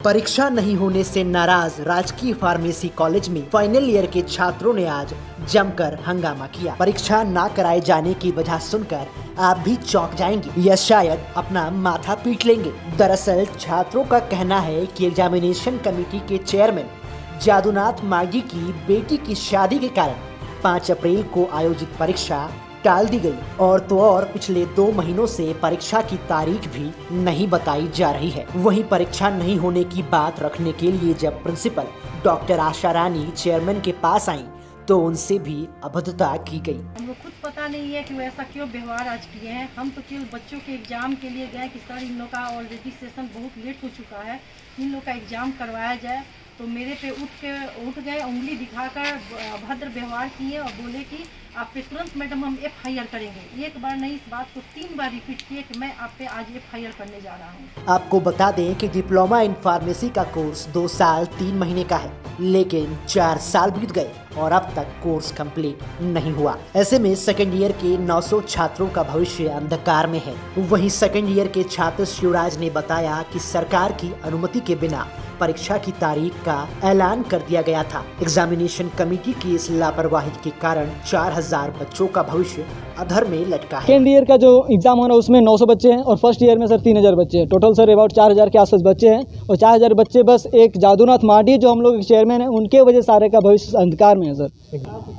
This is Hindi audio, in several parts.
परीक्षा नहीं होने से नाराज राजकीय फार्मेसी कॉलेज में फाइनल ईयर के छात्रों ने आज जमकर हंगामा किया। परीक्षा ना कराए जाने की वजह सुनकर आप भी चौंक जाएंगे या शायद अपना माथा पीट लेंगे। दरअसल छात्रों का कहना है कि एग्जामिनेशन कमेटी के चेयरमैन जादूनाथ मागी की बेटी की शादी के कारण 5 अप्रैल को आयोजित परीक्षा टाल दी गई और तो और पिछले 2 महीनों से परीक्षा की तारीख भी नहीं बताई जा रही है। वहीं परीक्षा नहीं होने की बात रखने के लिए जब principal doctor Asha Rani chairman के पास आई तो उनसे भी अभद्रता की गई। हमको खुद पता नहीं है कि वो ऐसा क्यों व्यवहार आज किए हैं। हम तो केवल बच्चों के एग्जाम के लिए गए कि सर इन लोग का ऑलरेडी सेशन बहुत लेट हो चुका है, इन लोग का एग्जाम करवाया जाए। तो मेरे पे उठ गए, उंगली दिखाकर अभद्र व्यवहार किए और बोले कि आप पे तुरंत मैडम हम FIR करेंगे। एक बार नहीं, इस बात को 3 बार रिपीट किए कि मैं आप पे आज FIR करने जा रहा हूँ। आपको बता दें कि डिप्लोमा इन फार्मेसी का कोर्स 2 साल 3 महीने का है, लेकिन 4 साल बीत गए और अब तक कोर्स कंप्लीट नहीं हुआ। ऐसे में सेकेंड ईयर के 900 छात्रों का भविष्य अंधकार में है। वहीं सेकेंड ईयर के छात्र शिवराज ने बताया कि सरकार की अनुमति के बिना परीक्षा की तारीख का ऐलान कर दिया गया था। एग्जामिनेशन कमेटी की इस लापरवाही के कारण 4000 बच्चों का भविष्य अधर में लटका है। सेकेंड ईयर का जो एग्जाम हो रहा है उसमें 900 बच्चे हैं और फर्स्ट ईयर में सर 3000 बच्चे हैं। टोटल सर अबाउट 4000 के आसपास बच्चे हैं और 4000 बच्चे बस एक जादूनाथ माडी जो हम लोग चेयरमैन हैं उनके वजह सारे का भविष्य अंधकार में है सर।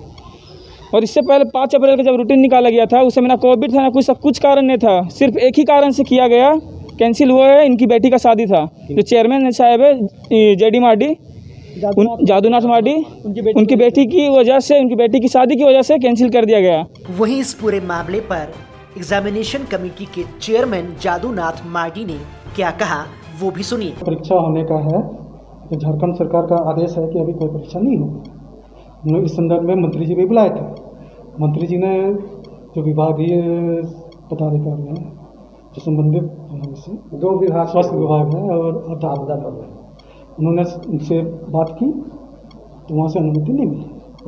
और इससे पहले 5 अप्रैल का जब रूटीन निकाला गया था उस समय ना कोविड था ना कुछ कारण नहीं था, सिर्फ एक ही कारण से किया गया, कैंसिल हुआ है। इनकी बेटी का शादी था, जो चेयरमैन साहब है JD माडी, जादूनाथ माडी, उनकी बेटी की वजह से, उनकी बेटी की शादी की वजह से कैंसिल कर दिया गया। वहीं इस पूरे मामले पर एग्जामिनेशन कमेटी के चेयरमैन जादूनाथ माडी ने क्या कहा वो भी सुनिए। परीक्षा होने का है, तो झारखंड सरकार का आदेश है कि अभी कोई परीक्षा नहीं होगी। हम लोग इस संदर्भ में मंत्री जी भी बुलाए थे। मंत्री जी ने जो विभागीय पदाधिकारी हैं जो संबंधित 2 विभाग, स्वास्थ्य विभाग है और आपदा पर, उन्होंने उनसे बात की तो वहाँ से अनुमति नहीं मिली।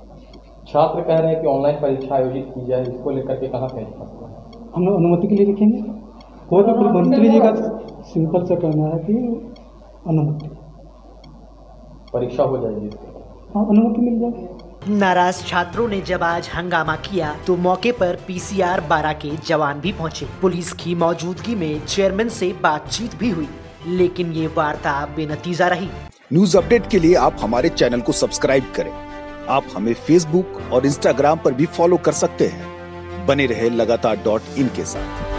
छात्र कह रहे हैं कि ऑनलाइन परीक्षा आयोजित की जाए, इसको लेकर के कहाँ पहुँच सकते हैं? हम लोग अनुमति के लिए लिखेंगे। कोई भी मंत्री जी का सिंपल से कहना है कि अनुमति, परीक्षा हो जाएगी, हाँ अनुमति मिल जाएगी। नाराज छात्रों ने जब आज हंगामा किया तो मौके पर PCR 12 के जवान भी पहुंचे। पुलिस की मौजूदगी में चेयरमैन से बातचीत भी हुई, लेकिन ये वार्ता बेनतीजा रही। न्यूज अपडेट के लिए आप हमारे चैनल को सब्सक्राइब करें। आप हमें Facebook और Instagram पर भी फॉलो कर सकते हैं। बने रहे लगातार .in के साथ।